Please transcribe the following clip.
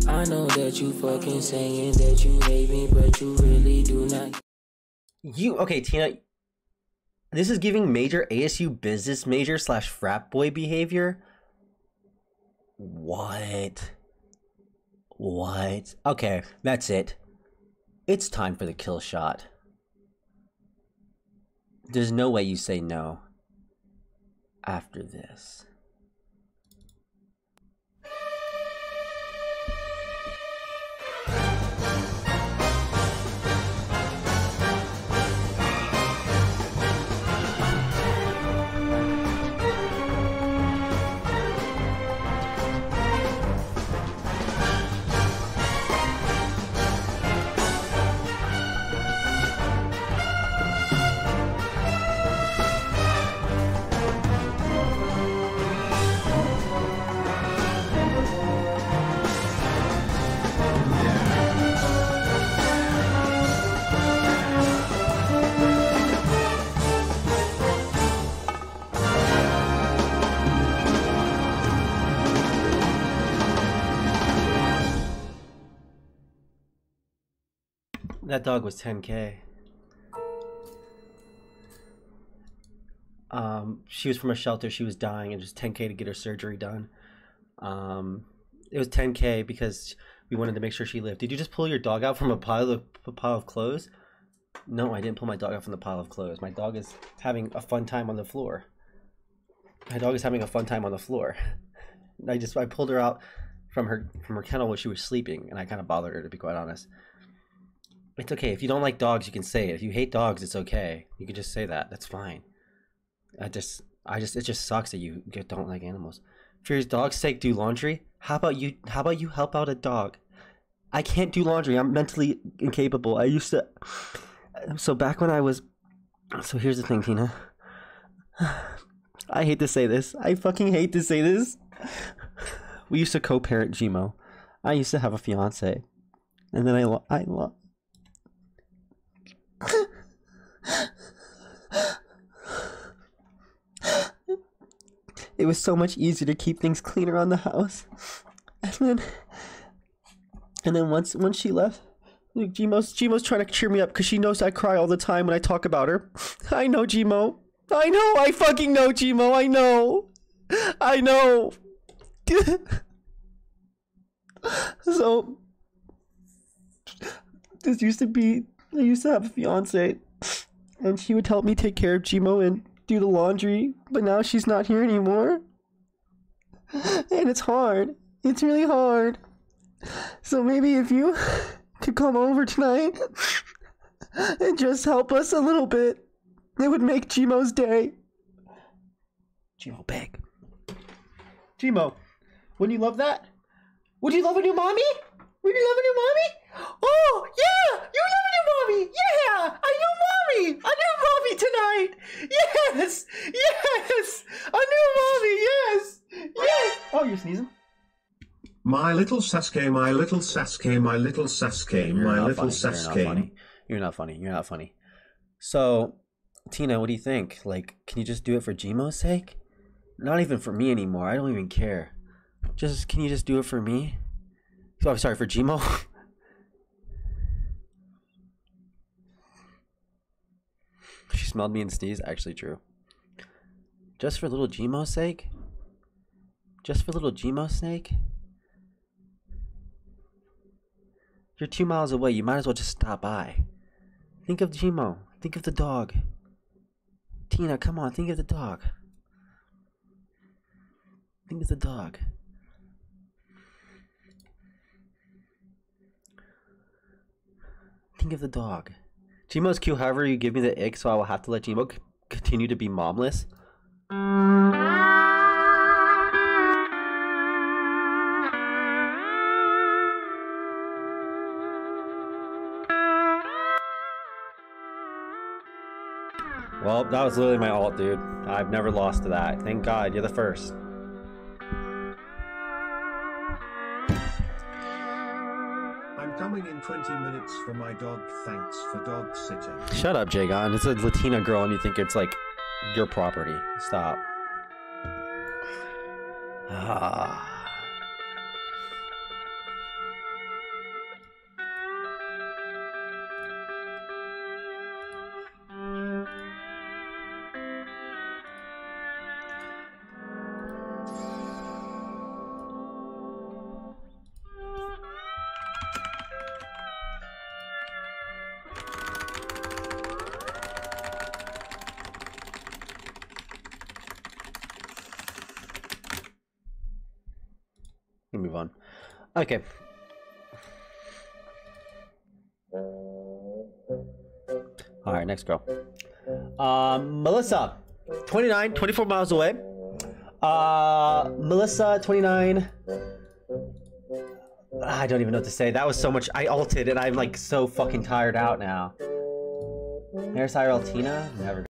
I know that you fucking saying that you hate me, but you really do not. Okay, Tina. This is giving major ASU business major / frat boy behavior. What? What? Okay, that's it. It's time for the kill shot. There's no way you say no after this. That dog was 10K. She was from a shelter. She was dying, and just 10K to get her surgery done. It was 10K because we wanted to make sure she lived. Did you just pull your dog out from a pile of clothes? No, I didn't pull my dog out from the pile of clothes. My dog is having a fun time on the floor. My dog is having a fun time on the floor. I pulled her out from her kennel while she was sleeping, and I kind of bothered her, to be quite honest. It's okay. If you don't like dogs, you can say it. If you hate dogs, it's okay. You can just say that. That's fine. It just sucks that you don't like animals. For your dog's sake, do laundry. How about you help out a dog? I can't do laundry. I'm mentally incapable. I used to. So back when I was. So here's the thing, Tina. I hate to say this. I fucking hate to say this. We used to co-parent Gmo. I used to have a fiance, and then I it was so much easier to keep things clean around the house. And then once she left, Gmo's trying to cheer me up because she knows I cry all the time when I talk about her. I know, Gmo. I know. I fucking know, Gmo. I know. I know. So I used to have a fiance, and she would help me take care of Gmo and do the laundry, but now she's not here anymore. And it's hard. It's really hard. So maybe if you could come over tonight and just help us a little bit, it would make Gmo's day. Gmo, beg. Gmo, wouldn't you love that? Would you love a new mommy? Would you love a new mommy? Oh, yeah! You love a new mommy! Yeah! A new mommy! A new mommy tonight! Yes! Yes! A new mommy! Yes! Yes! Oh, you're sneezing? My little Sasuke, my little Sasuke, my little Sasuke, my little Sasuke. You're not funny. You're not funny. So, Tina, what do you think? Like, can you just do it for Gmo's sake? Not even for me anymore. I don't even care. Can you just do it for me? Oh, sorry, for Gmo? She smelled me and sneezed. Actually true. Just for little Gmo's sake? Just for little Gmo's sake? You're 2 miles away. You might as well just stop by. Think of Gmo. Think of the dog. Tina, come on. Think of the dog. Think of the dog. Think of the dog. Gmo's cute, however you give me the ick, so I will have to let Gmo continue to be momless. Well, that was literally my ult, dude. I've never lost to that. Thank God, you're the first. Coming in 20 minutes for my dog. Thanks for dog sitting. Shut up, Jagon. It's a Latina girl and you think it's like your property. Stop. move on. Okay. All right, next girl. Melissa, 29, 24 miles away. Melissa, 29. I don't even know what to say. That was so much. I ulted and I'm like so fucking tired out now. Hairstyle Tina? Never.